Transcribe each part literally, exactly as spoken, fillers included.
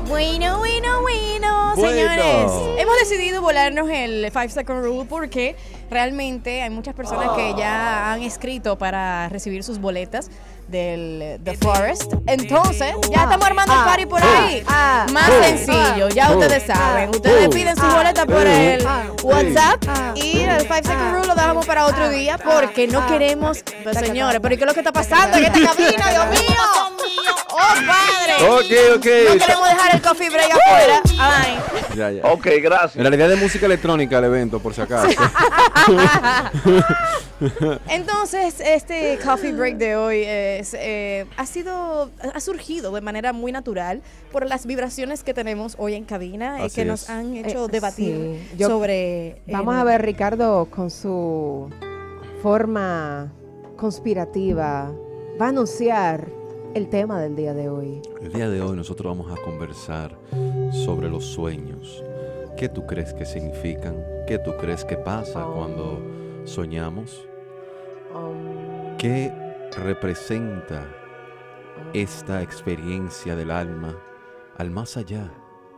Bueno, bueno, bueno, Bueno. señores. Hemos decidido volarnos el five second rule porque realmente hay muchas personas que ya han escrito para recibir sus boletas del The Forest. Entonces, ya estamos armando el party por ahí. Ah, Más ah, sencillo, ya ah, ustedes ah, saben. ah, Ustedes ah, piden sus ah, boletas por ah, el ah, WhatsApp ah, y el five second rule lo dejamos para otro día porque no queremos, pues, señores, pero ¿y qué es lo que está pasando en esta cabina, Dios mío? ¡Oh, padre! Ok, ok. No queremos dejar el coffee break afuera. Ay. Ya, ya. Ok, gracias. En realidad es música electrónica el evento, por si acaso. Entonces, este coffee break de hoy es, eh, ha sido, ha surgido de manera muy natural por las vibraciones que tenemos hoy en cabina, eh, Así que es. nos han hecho Eh, debatir sí. Yo- sobre. Vamos eh, a ver, Ricardo, con su forma conspirativa, va a anunciar el tema del día de hoy. El día de hoy nosotros vamos a conversar sobre los sueños. ¿Qué tú crees que significan? ¿Qué tú crees que pasa Oh. cuando soñamos? Um, ¿Qué representa esta experiencia del alma al más allá?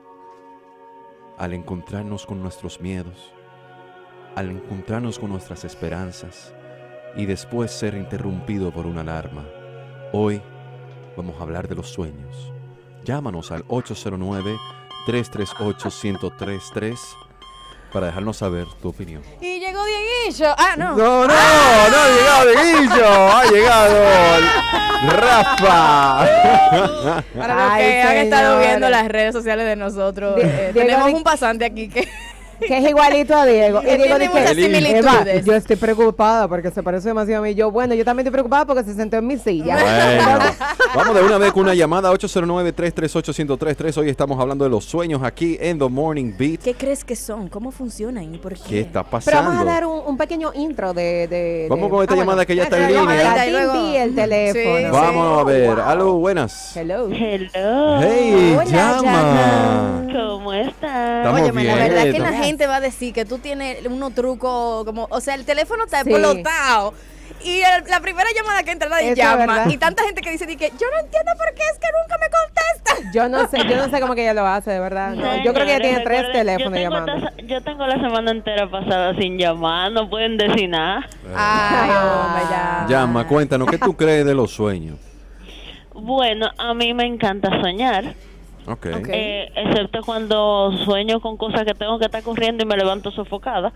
Al encontrarnos con nuestros miedos, al encontrarnos con nuestras esperanzas y después ser interrumpido por una alarma. Hoy vamos a hablar de los sueños. Llámanos al ocho cero nueve, tres tres ocho, uno cero tres tres para dejarnos saber tu opinión. Y llegó Dieguillo. Ah, no. No, no, no ha llegado Dieguillo, ha llegado Rafa. Para los Ay, que han estado señores. viendo las redes sociales de nosotros, Die- eh, Diego tenemos Di- un pasante aquí que. que es igualito a Diego. Que Y Diego tiene dice, muchas similitudes. Eva, yo estoy preocupada porque se parece demasiado a mí. Yo, bueno, yo también estoy preocupada porque se sentó en mi silla. Bueno, vamos de una vez con una llamada ocho cero nueve, tres tres ocho, uno cero tres tres. Hoy estamos hablando de los sueños aquí en The Morning Beat. ¿Qué crees que son? ¿Cómo funcionan y por qué? ¿Qué está Pero pasando? vamos a dar un, un pequeño intro de... de- Vamos de- con esta ah, llamada bueno. que ya está en Esta línea. llamadita Y y luego- luego el teléfono. Sí, Vamos a ver. Wow. Aló, buenas. Hello. Hello. Hey, Hola, llama. llama. ¿Cómo estás? Estamos Óyeme, la bien. verdad es que la Estamos- gente va a decir que tú tienes unos trucos como, o sea, el teléfono está Sí. explotado. Y el- la primera llamada que entra nadie Eso es llama. verdad. Y tanta gente que dice di que yo no entiendo por qué es que nunca me contesta. Yo no sé, yo no sé cómo que ella lo hace, de verdad. No, yo creo que ella tiene tres Recuerden, teléfonos yo tengo llamando. esta- yo tengo la semana entera pasada sin llamar, no pueden decir nada. Ay, hombre, ya. Llama, cuéntanos, ¿qué tú crees de los sueños? Bueno, a mí me encanta soñar, Ok. Ok. eh, excepto cuando sueño con cosas que tengo que estar corriendo y me levanto sofocada.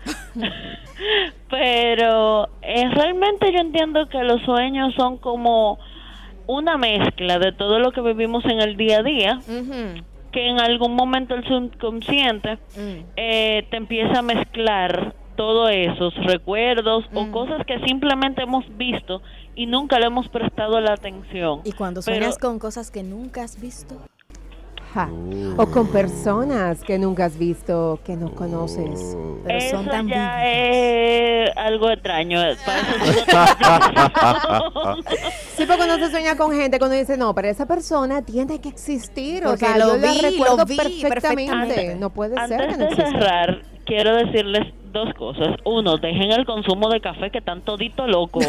Pero eh, realmente yo entiendo que los sueños son como una mezcla de todo lo que vivimos en el día a día, Ujú. que en algún momento el subconsciente Mm. eh, te empieza a mezclar todos esos recuerdos o Mm. cosas que simplemente hemos visto y nunca le hemos prestado la atención. Y cuando Pero- sueñas con cosas que nunca has visto. Ja. Uh. O con personas que nunca has visto, que no conoces. Oh. Pero Eso son tan ya vivas. es algo extraño. Para eso sí no- Sí, porque uno se sueña con gente cuando dice, no, pero esa persona tiene que existir. Porque o sea, lo yo la vi, recuerdo lo vi perfectamente. perfectamente. No puede ser que Antes no de exista. cerrar, quiero decirles dos cosas. Uno, dejen el consumo de café que están todito locos.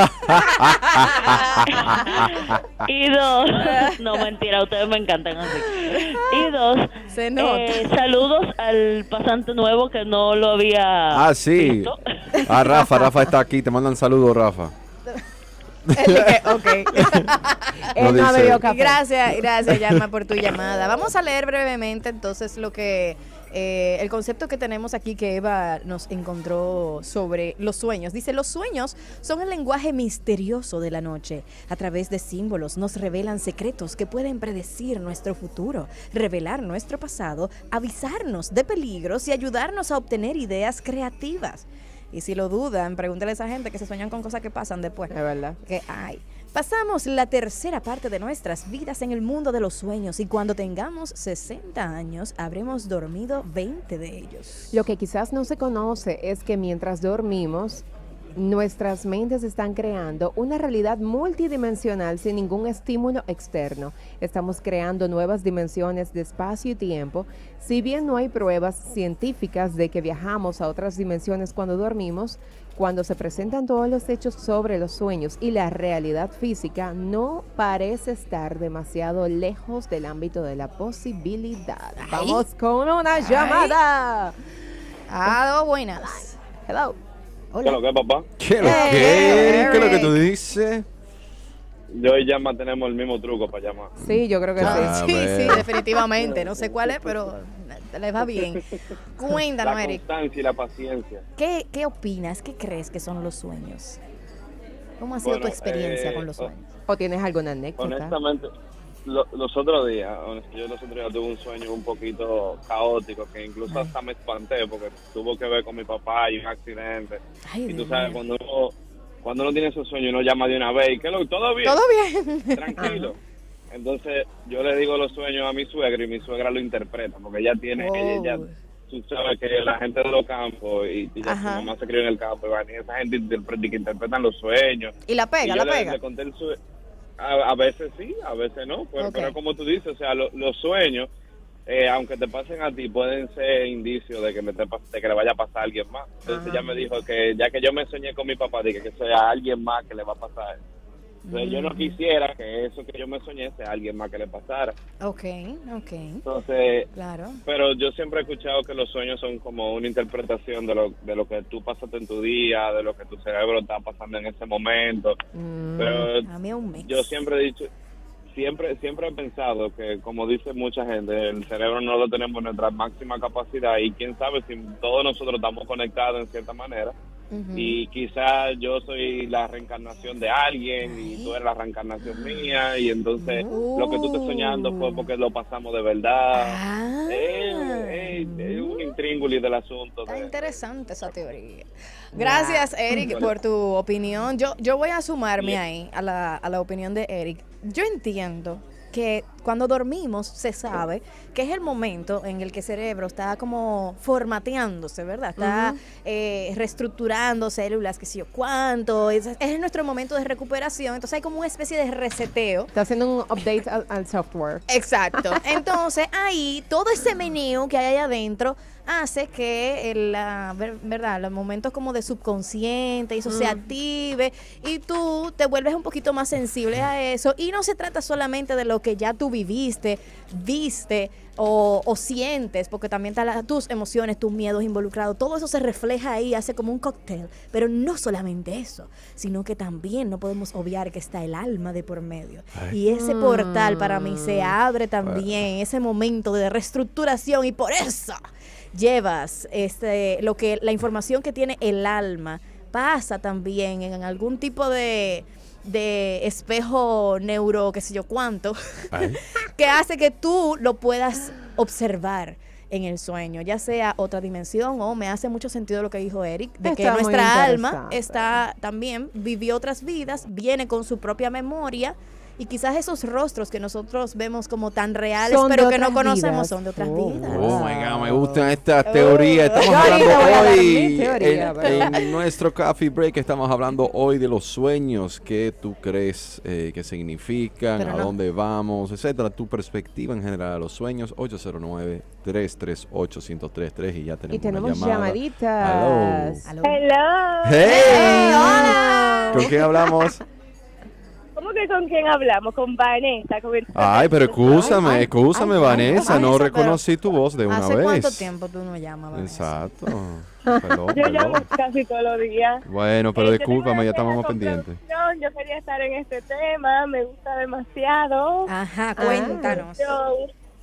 Y dos, no mentira, ustedes me encantan así. Y dos, Se nota. eh, saludos al pasante nuevo que no lo había Ah, sí. visto. Ah, Rafa, Rafa está aquí. Te mandan saludos, Rafa. Ok. Él no dice- ha bebido café. Gracias, gracias, Yalma, por tu llamada. Vamos a leer brevemente entonces lo que eh, el concepto que tenemos aquí que Eva nos encontró sobre los sueños. Dice, los sueños son el lenguaje misterioso de la noche. A través de símbolos nos revelan secretos que pueden predecir nuestro futuro, revelar nuestro pasado, avisarnos de peligros y ayudarnos a obtener ideas creativas. Y si lo dudan, pregúntale a esa gente que se sueñan con cosas que pasan después. Es verdad. Que hay. Pasamos la tercera parte de nuestras vidas en el mundo de los sueños y cuando tengamos sesenta años habremos dormido veinte de ellos. Lo que quizás no se conoce es que mientras dormimos, nuestras mentes están creando una realidad multidimensional sin ningún estímulo externo. Estamos creando nuevas dimensiones de espacio y tiempo. Si bien no hay pruebas científicas de que viajamos a otras dimensiones cuando dormimos, Cuando se presentan todos los hechos sobre los sueños y la realidad física, no parece estar demasiado lejos del ámbito de la posibilidad. Ay. Vamos con una llamada. Ah, dos buenas. Hello. ¿Qué es lo que, papá? ¿Qué es lo Hey, que, Eric? ¿Qué es lo que Eric. tú dices? Yo y Llama tenemos el mismo truco para llamar. Sí, yo creo que Ah, sí. Sí, ver. sí, definitivamente. No sé cuál es, pero les va bien. Cuéntanos, La Eric. constancia y la paciencia. ¿Qué, ¿Qué opinas? ¿Qué crees que son los sueños? ¿Cómo ha sido Bueno, tu experiencia eh, con los oh, sueños? ¿O tienes alguna anécdota? Honestamente, lo- los otros días, honest- yo los otros días tuve un sueño un poquito caótico que incluso Ay. hasta me espanté porque tuvo que ver con mi papá y un accidente. Ay, Y Dios tú sabes, mío. cuando uno, cuando uno tiene esos sueños, uno llama de una vez y que lo, todo bien, ¿Todo bien? tranquilo. Entonces yo le digo los sueños a mi suegra y mi suegra lo interpreta porque ella tiene, Oh. ella, tú sabes que la gente de los campos y, y ya su Ajá. mamá se crió en el campo y van, y esa gente interpreta, que interpretan los sueños. Y la Y pega, yo la le, pega. le conté el sue- a, a veces sí, a veces no, pero, Ok. pero como tú dices, o sea, lo- los sueños, eh, aunque te pasen a ti, pueden ser indicios de que, me te pas- de que le vaya a pasar a alguien más. Entonces Ajá. ella me dijo que ya que yo me soñé con mi papá, dije que sea a alguien más que le va a pasar. Entonces yo no Mm. quisiera que eso que yo me soñé sea a alguien más que le pasara. Ok, ok. Entonces, Claro. pero yo siempre he escuchado que los sueños son como una interpretación de lo, de lo que tú pasaste en tu día, de lo que tu cerebro está pasando en ese momento. Mm, Pero A mí es un mix. yo siempre he dicho, siempre siempre he pensado que, como dice mucha gente, el cerebro no lo tenemos en nuestra máxima capacidad y quién sabe si todos nosotros estamos conectados en cierta manera. Ujú. Y quizás yo soy la reencarnación de alguien y tú eres la reencarnación mía y entonces Uh. lo que tú estás soñando fue porque lo pasamos de verdad. Ah. Eh, eh, es un intríngulis del asunto. Está de- interesante esa teoría. Gracias, Eric, por tu opinión. Yo, yo voy a sumarme Bien. ahí a la, a la opinión de Eric. Yo entiendo que cuando dormimos se sabe que es el momento en el que el cerebro está como formateándose, ¿verdad? Está Ujú. eh, reestructurando células, qué sé yo cuánto. Es, es nuestro momento de recuperación. Entonces hay como una especie de reseteo. Está haciendo un update al, al software. Exacto. Entonces, ahí, todo ese menú que hay ahí adentro hace que, el, la, ver- ¿verdad? Los momentos como de subconsciente, eso se Mm. active y tú te vuelves un poquito más sensible a eso. Y no se trata solamente de lo que ya tú viviste, viste o, o sientes, porque también están la- tus emociones, tus miedos involucrados. Todo eso se refleja ahí, hace como un cóctel. Pero no solamente eso, sino que también no podemos obviar que está el alma de por medio. Ay. Y ese portal para mí se Mm. abre también, ese momento de reestructuración, y por eso llevas este lo que la información que tiene el alma pasa también en algún tipo de, de espejo neuro, qué sé yo cuánto, Ay. que hace que tú lo puedas observar en el sueño, ya sea otra dimensión o me hace mucho sentido lo que dijo Eric, de que Está muy nuestra alma interesante. está también, vivió otras vidas, viene con su propia memoria y quizás esos rostros que nosotros vemos como tan reales Son de pero que no otras conocemos vidas. son de otras Oh, vidas. Oh my God, me gusta Oh. esta teoría. Estamos Yo ahorita hablando voy a dar mi hoy teoría, en, pero- en nuestro coffee break. Estamos hablando hoy de los sueños. ¿Qué tú crees eh, que significan? Pero ¿A no- dónde vamos? Etcétera. Tu perspectiva en general a los sueños. ocho cero nueve, tres tres ocho, cinco tres tres y ya tenemos, Y tenemos una llamada. llamaditas. Aló. Hello. ¡Hey! ¡Hey, hola! ¿Con quién hablamos? ¿Cómo que con quién hablamos? Con Vanessa. Con el- Ay, pero escúchame, ay, escúchame, ay, Vanessa. ay, no Vanessa, reconocí tu voz de una ¿Hace vez. cuánto tiempo tú no llamas, Vanessa? Exacto. Perdón, Yo llamo perdón. casi todos los días. Bueno, pero Eh, yo tengo discúlpame, una ya estamos queja más con pendientes. producción. Yo quería estar en este tema. Me gusta demasiado. Ajá, cuéntanos. Yo,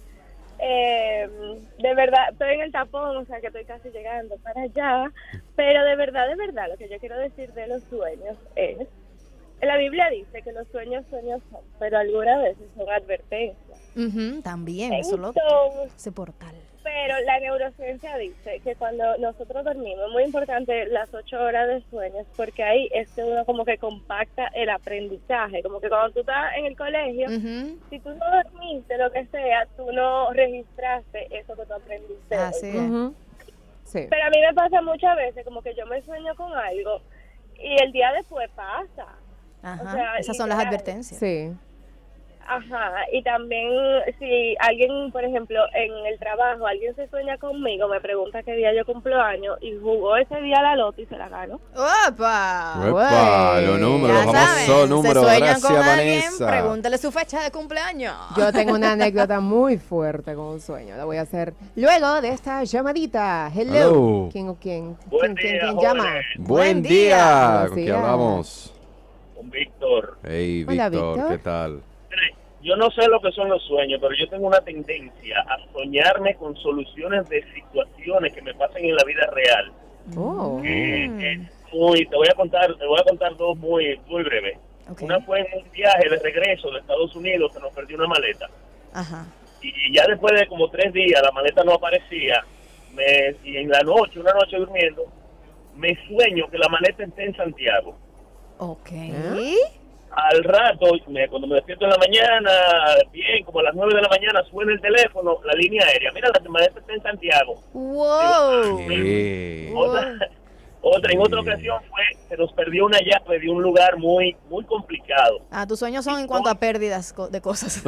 eh, de verdad, estoy en el tapón, o sea que estoy casi llegando para allá. Pero de verdad, de verdad, lo que yo quiero decir de los sueños es... La Biblia dice que los sueños sueños son, pero algunas veces son advertencias. Ujú, también, eso lo, Entonces, ese portal. pero la neurociencia dice que cuando nosotros dormimos, es muy importante las ocho horas de sueños, porque ahí es que uno como que compacta el aprendizaje, como que cuando tú estás en el colegio, Ujú, si tú no dormiste, lo que sea, tú no registraste eso que tú aprendiste. así es. Ujú. Sí. Pero a mí me pasa muchas veces como que yo me sueño con algo y el día después pasa. Ajá, o sea, esas son las literal. advertencias. Sí. Ajá, y también si alguien, por ejemplo, en el trabajo, alguien se sueña conmigo, me pregunta qué día yo cumplo años y jugó ese día la loto y se la ganó. ¡Opa! ¡Epa! Los números, Ya los saben, famosos se números. sueñan Gracias, con alguien, Vanessa. pregúntale su fecha de cumpleaños. Yo tengo una anécdota muy fuerte con un sueño. La voy a hacer luego de esta llamadita. Hello. Hello. ¿Quién o quién? Buen ¿Quién, quién, día, quién llama? jóvenes. Buen Buen día. día. Buenos ¿Con quién días. hablamos? Un Víctor. Hey, Hola, Víctor, Víctor. ¿qué tal? Mire, yo no sé lo que son los sueños, pero yo tengo una tendencia a soñarme con soluciones de situaciones que me pasen en la vida real. Oh. Eh, es muy, te voy a contar, te voy a contar dos muy, muy breves. Ok. Una fue en un viaje de regreso de Estados Unidos, que nos perdió una maleta. Ajá. Y ya después de como tres días la maleta no aparecía. Me, y en la noche, una noche durmiendo, me sueño que la maleta está en Santiago. Ok. ¿Eh? Al rato, me- cuando me despierto en la mañana, bien, como a las nueve de la mañana, suena el teléfono, la línea aérea. Mira, la maleta está en Santiago. ¡Wow! ¿Qué? Otra, otra, en otra Sí. ocasión fue, se nos perdió una llave de un lugar muy muy complicado. Ah, tus sueños son en cuanto a pérdidas co- de cosas.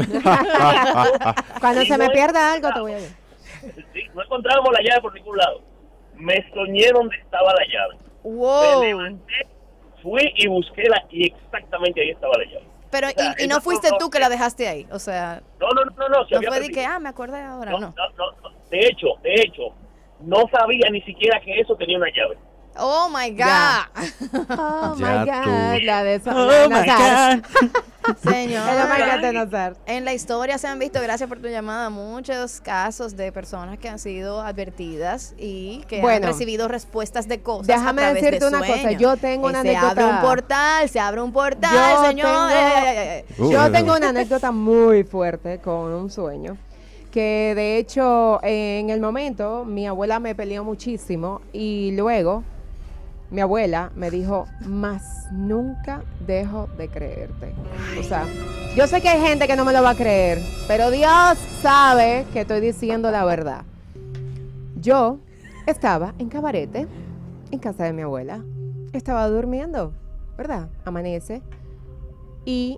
Cuando Sí, se me no pierda es- algo, te voy a decir. Sí, no encontrábamos la llave por ningún lado. Me soñé donde estaba la llave. Me ¡Wow! levanté, fui y busqué la, y exactamente ahí estaba la llave. Pero, O sea, y, y no eso fuiste no- tú que la dejaste ahí. O sea, No, no, no, no. se no había fue de perdido. que, ah, me acordé ahora, No, no. no, no, no. De hecho, de hecho, no sabía ni siquiera que eso tenía una llave. Oh my Ya. God. Oh Ya my tú. God. La de esa. Oh la- my Nazar. God. Señor. El oh my God de Nazar. En la historia se han visto, gracias por tu llamada, muchos casos de personas que han sido advertidas y que han Bueno. recibido respuestas de cosas. Déjame a través decirte de una cosa, sueños. yo tengo Que una se anécdota. abre un portal, se abre un portal, Yo señor. tengo- Ay, ay, ay, ay. Uh, Yo eh, tengo una anécdota muy fuerte con un sueño, que de hecho en el momento mi abuela me peleó muchísimo y luego mi abuela me dijo, más nunca dejo de creerte. O sea, yo sé que hay gente que no me lo va a creer, pero Dios sabe que estoy diciendo la verdad. Yo estaba en Cabarete, en casa de mi abuela, estaba durmiendo, ¿verdad? Amanece y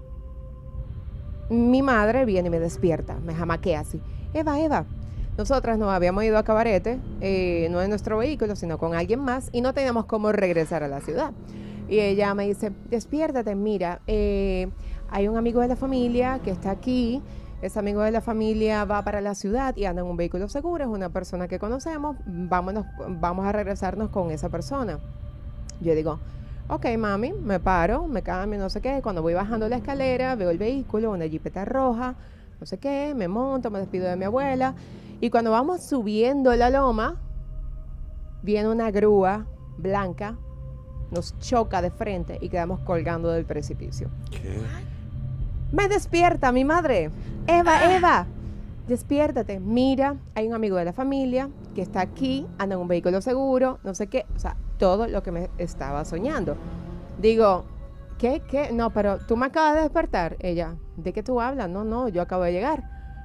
mi madre viene y me despierta, me jamaquea así. Eva, Eva, nosotras nos habíamos ido a Cabarete, eh, no en nuestro vehículo, sino con alguien más, y no teníamos cómo regresar a la ciudad. Y ella me dice, despiértate, mira, eh, hay un amigo de la familia que está aquí, ese amigo de la familia va para la ciudad y anda en un vehículo seguro, es una persona que conocemos, vámonos, vamos a regresarnos con esa persona. Yo digo, ok, mami, me paro, me cambio, no sé qué. Cuando voy bajando la escalera, veo el vehículo, una jipeta roja, no sé qué, me monto, me despido de mi abuela. Y cuando vamos subiendo la loma, viene una grúa blanca, nos choca de frente y quedamos colgando del precipicio. ¿Qué? Me despierta mi madre. Eva, Eva, despiértate. Mira, hay un amigo de la familia que está aquí, anda en un vehículo seguro, no sé qué. O sea, todo lo que me estaba soñando. Digo, ¿qué? ¿Qué? No, pero tú me acabas de despertar. Ella, ¿de qué tú hablas? No, no, yo acabo de llegar.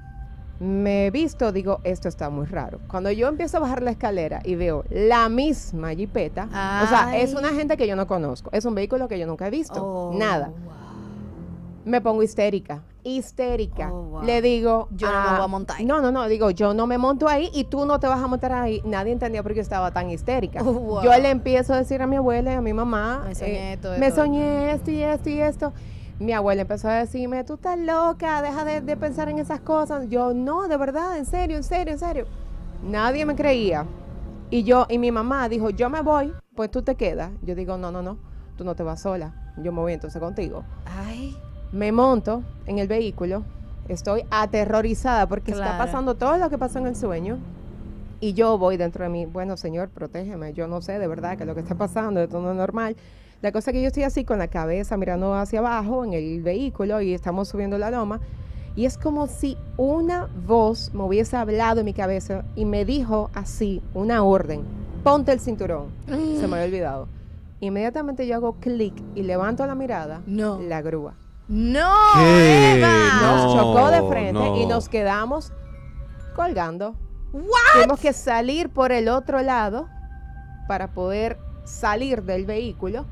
Me he visto, digo, esto está muy raro. Cuando yo empiezo a bajar la escalera y veo la misma jipeta, o sea, Ay. es una gente que yo no conozco, es un vehículo que yo nunca he visto, Oh, nada. wow. Me pongo histérica, histérica. Oh, wow. Le digo, Yo no me ah, voy a montar ahí. No, no, no, digo, yo no me monto ahí y tú no te vas a montar ahí. Nadie entendía por qué estaba tan histérica. Oh, wow. Yo le empiezo a decir a mi abuela y a mi mamá, Me soñé eh, esto, me esto, soñé esto y esto y esto. Mi abuela empezó a decirme, tú estás loca, deja de, de pensar en esas cosas. Yo, no, de verdad, en serio, en serio, en serio. Nadie me creía. Y yo, y mi mamá dijo, yo me voy, pues tú te quedas. Yo digo, no, no, no, tú no te vas sola. Yo me voy entonces contigo. Ay, Me monto en el vehículo, estoy aterrorizada porque está Claro. pasando todo lo que pasó en el sueño y yo voy dentro de mí, bueno, Señor, protégeme, yo no sé de verdad qué es lo que está pasando, esto no es normal. La cosa es que yo estoy así con la cabeza mirando hacia abajo en el vehículo y estamos subiendo la loma y es como si una voz me hubiese hablado en mi cabeza y me dijo así, una orden, ponte el cinturón, se me había olvidado. Inmediatamente yo hago clic y levanto la mirada, No. la grúa. no, ¿Qué? Eva. Nos No, chocó de frente no. y nos quedamos colgando. Tuvimos que salir por el otro lado para poder salir del vehículo.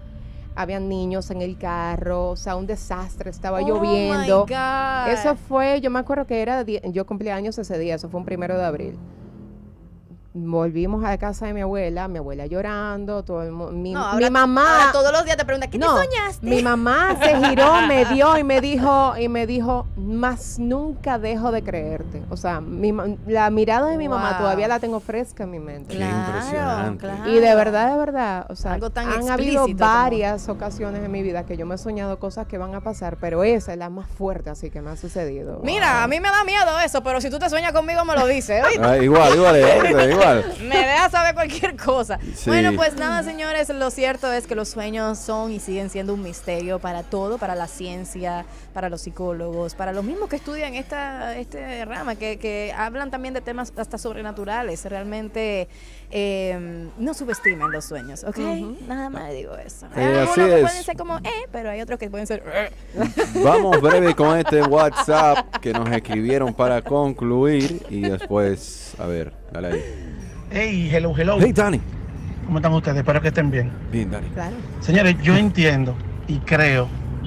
habían niños en el carro, o sea, un desastre, estaba Oh, lloviendo. my God. Eso fue, yo me acuerdo que era, die- yo cumplí años ese día, eso fue un primero de abril. Volvimos a la casa de mi abuela, mi abuela llorando, todo el mu- mi, No, mi ahora- mamá. ahora todos los días te preguntan, ¿qué No, te soñaste? mi mamá se giró, me dio y me dijo, y me dijo, más nunca dejo de creerte. O sea, mi ma- la mirada de mi mamá Wow. todavía la tengo fresca en mi mente. Qué impresionante. claro. Y de verdad, de verdad, o sea, Algo tan han habido explícito como- varias ocasiones en mi vida que yo me he soñado cosas que van a pasar, pero esa es la más fuerte así que me ha sucedido. Mira, a mí me da miedo eso, pero si tú te sueñas conmigo me lo dices, ¿oíste? Ah, igual, igual, igual, igual. Me deja saber cualquier cosa. Sí. Bueno, pues nada, señores, lo cierto es que los sueños son y siguen siendo un misterio para todo, para la ciencia, para los psicólogos, para los mismos que estudian esta este rama, que, que hablan también de temas hasta sobrenaturales. Realmente eh, no subestimen los sueños, ¿ok? Nada más digo eso. Hay Eh, algunos así que es. pueden ser como, eh, pero hay otros que pueden ser, eh. Vamos breve con este WhatsApp que nos escribieron para concluir y después, a ver, dale ahí. Hey, hello, hello. Hey, Dani. ¿Cómo están ustedes? Espero que estén bien. Bien, Dani. Claro. Señores, yo entiendo y creo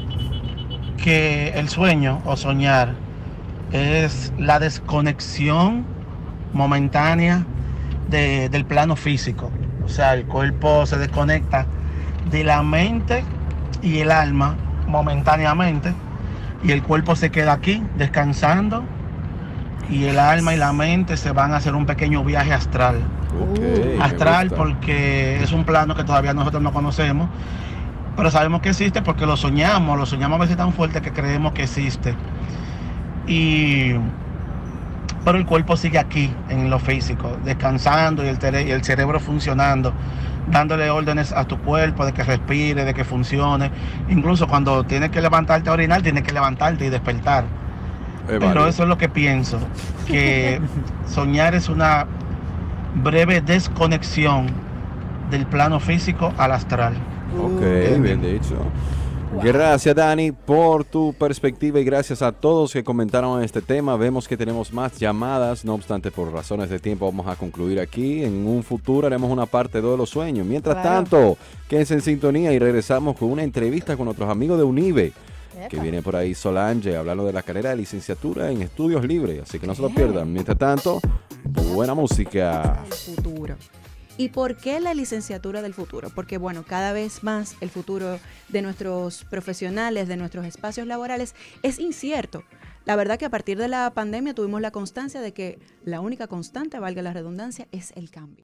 que el sueño o soñar es la desconexión momentánea de- del plano físico. O sea, el cuerpo se desconecta de la mente y el alma momentáneamente y el cuerpo se queda aquí descansando y el alma y la mente se van a hacer un pequeño viaje astral. Ok, me Astral gusta. porque es un plano que todavía nosotros no conocemos, pero sabemos que existe porque lo soñamos, lo soñamos a veces tan fuerte que creemos que existe. Y pero el cuerpo sigue aquí en lo físico, descansando y el, tere- y el cerebro funcionando, dándole órdenes a tu cuerpo de que respire, de que funcione. Incluso cuando tienes que levantarte a orinar, tienes que levantarte y despertar. Eh, Pero vale. eso es lo que pienso, que soñar es una breve desconexión del plano físico al astral. Ok, bien dicho. Gracias, Dani, por tu perspectiva y gracias a todos que comentaron en este tema. Vemos que tenemos más llamadas, no obstante, por razones de tiempo vamos a concluir aquí. En un futuro haremos una parte dos de los sueños. Mientras Claro. tanto, quédense en sintonía y regresamos con una entrevista con otros amigos de UNIBE, que Epa. viene por ahí Solange, hablando de la carrera de licenciatura en estudios libres. Así que no se lo pierdan. Mientras tanto, buena música. El futuro. ¿Y por qué la licenciatura del futuro? Porque, bueno, cada vez más el futuro de nuestros profesionales, de nuestros espacios laborales, es incierto. La verdad que a partir de la pandemia tuvimos la constancia de que la única constante, valga la redundancia, es el cambio.